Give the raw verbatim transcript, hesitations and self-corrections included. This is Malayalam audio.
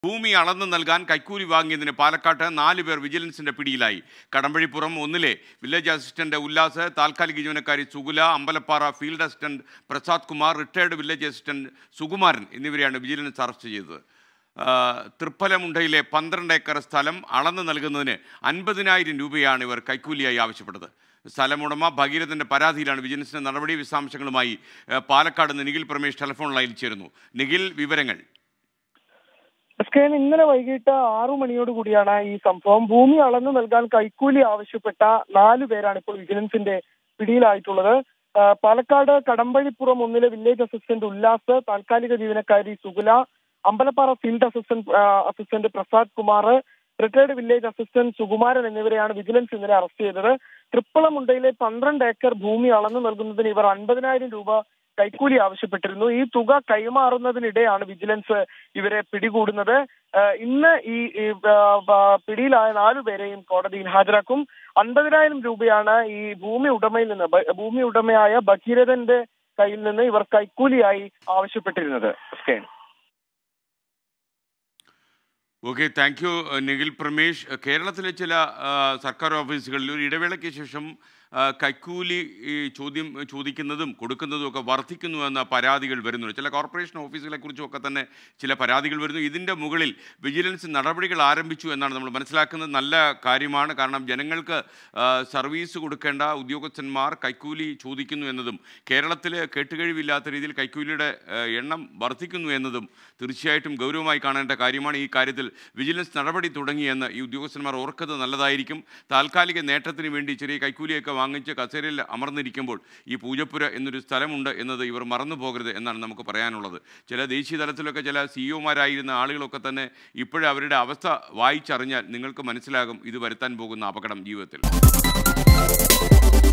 ഭൂമി അളന്നു നൽകാൻ കൈക്കൂലി വാങ്ങിയതിന് പാലക്കാട്ട് നാല് പേർ വിജിലൻസിന്റെ പിടിയിലായി. കടമ്പഴിപ്പുറം ഒന്നിലെ വില്ലേജ് അസിസ്റ്റന്റ് ഉല്ലാസ്, താൽക്കാലിക ജീവനക്കാരി Sukula, Ambalappara field assistant Prasad Kumar, retired village assistant Sukumaran എന്നിവരെയാണ് വിജിലൻസ് അറസ്റ്റ് ചെയ്തത്. തൃപ്പലമുണ്ടയിലെ പന്ത്രണ്ട് ഏക്കർ സ്ഥലം അളന്നു നൽകുന്നതിന് അൻപതിനായിരം രൂപയാണ് ഇവർ കൈക്കൂലിയായി ആവശ്യപ്പെട്ടത്. സ്ഥലമുടമ ഭഗീരഥന്റെ പരാതിയിലാണ് വിജിലൻസിന്റെ നടപടി. വിശദാംശങ്ങളുമായി പാലക്കാട് നിന്ന് നിഖിൽ പ്രമേഷ് ടെലിഫോൺ ലൈനിൽ ചേരുന്നു. നിഖിൽ, വിവരങ്ങൾ. ഇന്നലെ വൈകിട്ട് ആറു മണിയോട് കൂടിയാണ് ഈ സംഭവം. ഭൂമി അളന്നു നൽകാൻ കൈക്കൂലി ആവശ്യപ്പെട്ട നാലു പേരാണ് ഇപ്പോൾ വിജിലൻസിന്റെ പിടിയിലായിട്ടുള്ളത്. പാലക്കാട് കടമ്പഴിപ്പുറം ഒന്നിലെ വില്ലേജ് അസിസ്റ്റന്റ് ഉല്ലാസ്, താൽക്കാലിക ജീവനക്കാരി Sukula, Ambalappara field assistant assistant Prasad Kumar, retired village assistant Sukumaran എന്നിവരെയാണ് വിജിലൻസ് ഇന്നലെ അറസ്റ്റ് ചെയ്തത്. തൃപ്പളമുണ്ടയിലെ പന്ത്രണ്ട് ഏക്കർ ഭൂമി അളന്നു നൽകുന്നതിന് ഇവർ അൻപതിനായിരം രൂപ കൈക്കൂലി ആവശ്യപ്പെട്ടിരുന്നു. ഈ തുക കൈമാറുന്നതിനിടെയാണ് വിജിലൻസ് ഇവരെ പിടികൂടുന്നത്. ഇന്ന് ഈ പിടിയിലായ നാലുപേരെയും കോടതിയിൽ ഹാജരാക്കും. അൻപതിനായിരം രൂപയാണ് ഈ ഭൂമി ഉടമയിൽ നിന്ന് ഭൂമി ഉടമയായ ഭഗീരഥന്റെ കയ്യിൽ നിന്ന് ഇവർ കൈക്കൂലിയായി ആവശ്യപ്പെട്ടിരുന്നത്. Okay, thank you Nikhil Pramesh. കേരളത്തിലെ ചില സർക്കാർ ഓഫീസുകളിൽ ഒരു ഇടവേളയ്ക്ക് ശേഷം കൈക്കൂലി ചോദ്യം ചോദിക്കുന്നതും കൊടുക്കുന്നതും ഒക്കെ വർദ്ധിക്കുന്നു എന്ന പരാതികൾ വരുന്നുണ്ട്. ചില കോർപ്പറേഷൻ ഓഫീസുകളെ കുറിച്ചുമൊക്കെ തന്നെ ചില പരാതികൾ വരുന്നു. ഇതിൻ്റെ മുകളിൽ വിജിലൻസ് നടപടികൾ ആരംഭിച്ചു എന്നാണ് നമ്മൾ മനസ്സിലാക്കുന്നത്. നല്ല കാര്യമാണ്. കാരണം ജനങ്ങൾക്ക് സർവീസ് കൊടുക്കേണ്ട ഉദ്യോഗസ്ഥന്മാർ കൈക്കൂലി ചോദിക്കുന്നു എന്നതും കേരളത്തിൽ കേട്ടുകഴിവില്ലാത്ത രീതിയിൽ കൈക്കൂലിയുടെ എണ്ണം വർദ്ധിക്കുന്നു എന്നതും തീർച്ചയായിട്ടും ഗൗരവമായി കാണേണ്ട കാര്യമാണ്. ഈ കാര്യത്തിൽ വിജിലൻസ് നടപടി തുടങ്ങിയെന്ന് ഈ ഉദ്യോഗസ്ഥന്മാർ ഓർക്കുന്നത് നല്ലതായിരിക്കും. താൽക്കാലിക നേട്ടത്തിന് വേണ്ടി ചെറിയ കൈക്കൂലിയൊക്കെ വാങ്ങിച്ച് കസേരയിൽ അമർന്നിരിക്കുമ്പോൾ ഈ പൂജപ്പുര എന്നൊരു സ്ഥലമുണ്ട് എന്നത് ഇവർ മറന്നു പോകരുത് എന്നാണ് നമുക്ക് പറയാനുള്ളത്. ചില ദേശീയ തലത്തിലൊക്കെ ചില സിഇഒമാരായിരുന്ന ആളുകളൊക്കെ തന്നെ ഇപ്പോഴും അവരുടെ അവസ്ഥ വായിച്ചറിഞ്ഞാൽ നിങ്ങൾക്ക് മനസ്സിലാകും ഇത് വരുത്താൻ പോകുന്ന അപകടം ജീവിതത്തിൽ.